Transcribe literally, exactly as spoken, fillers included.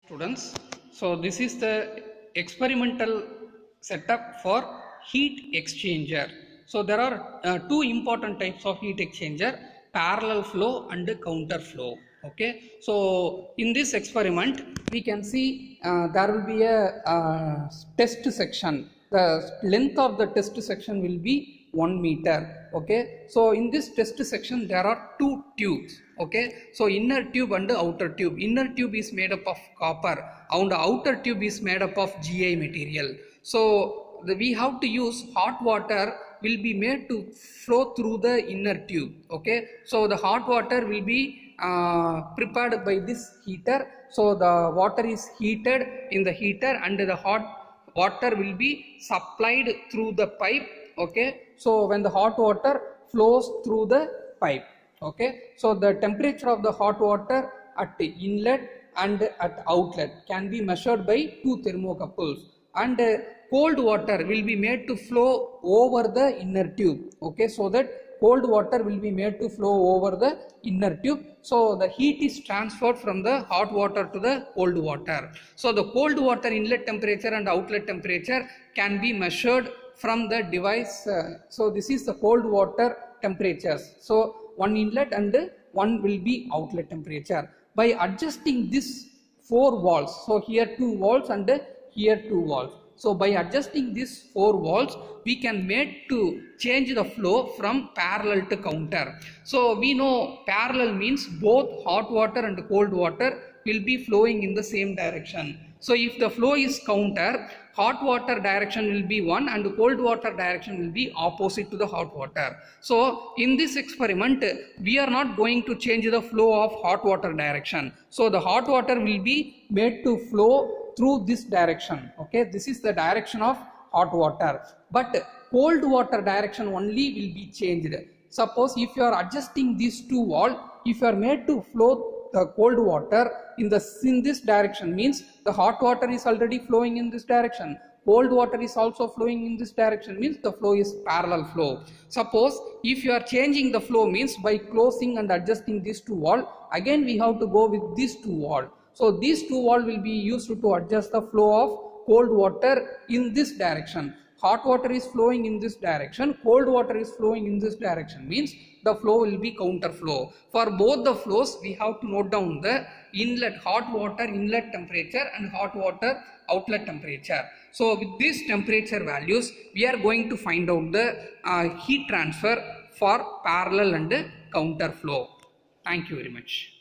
Students, so this is the experimental setup for heat exchanger. So there are uh, two important types of heat exchanger: parallel flow and counter flow. Okay, so in this experiment we can see uh, there will be a uh, test section. The length of the test section will be one meter. Okay, so in this test section there are two tubes. Okay, so inner tube and outer tube. Inner tube is made up of copper and outer tube is made up of G I material. So the, we have to use hot water will be made to flow through the inner tube. Okay, so the hot water will be uh, prepared by this heater. So the water is heated in the heater and the hot water will be supplied through the pipe. Okay, so when the hot water flows through the pipe, okay, so the temperature of the hot water at the inlet and at outlet can be measured by two thermocouples, and uh, cold water will be made to flow over the inner tube. Okay, so that cold water will be made to flow over the inner tube. So the heat is transferred from the hot water to the cold water. So the cold water inlet temperature and outlet temperature can be measured from the device. Uh, so this is the cold water temperatures. So one inlet and one will be outlet temperature. By adjusting this four valves, so here two valves and here two valves. So by adjusting these four valves, we can make to change the flow from parallel to counter. So we know parallel means both hot water and cold water will be flowing in the same direction. So if the flow is counter, hot water direction will be one and cold water direction will be opposite to the hot water. So in this experiment, we are not going to change the flow of hot water direction. So the hot water will be made to flow through this direction. Okay, this is the direction of hot water, but cold water direction only will be changed. Suppose if you are adjusting these two valves, if you are made to flow the cold water in the in this direction, means the hot water is already flowing in this direction, cold water is also flowing in this direction, means the flow is parallel flow. Suppose if you are changing the flow, means by closing and adjusting these two valves, again we have to go with these two valves. So these two valves will be used to adjust the flow of cold water in this direction. Hot water is flowing in this direction, cold water is flowing in this direction, means the flow will be counter flow. For both the flows, we have to note down the inlet hot water inlet temperature and hot water outlet temperature. So with these temperature values, we are going to find out the uh, heat transfer for parallel and counter flow. Thank you very much.